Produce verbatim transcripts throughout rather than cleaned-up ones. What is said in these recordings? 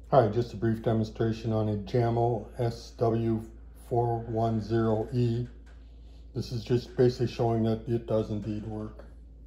Hi, just a brief demonstration on a Jamo S W four ten E. This is just basically showing that it does indeed work.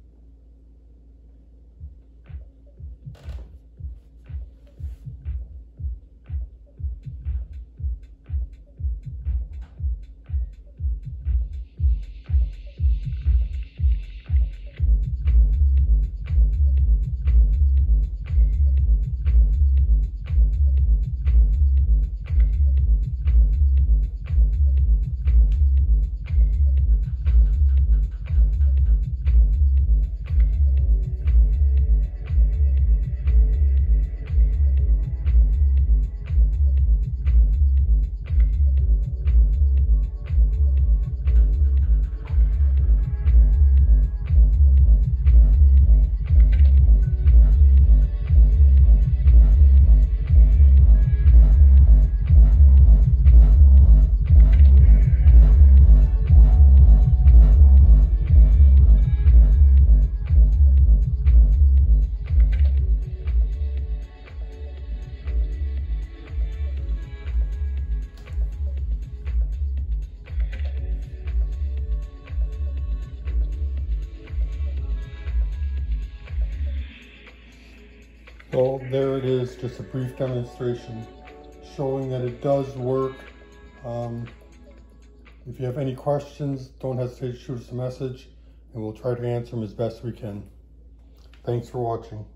Well, there it is, just a brief demonstration showing that it does work. Um, if you have any questions, don't hesitate to shoot us a message and we'll try to answer them as best we can. Thanks for watching.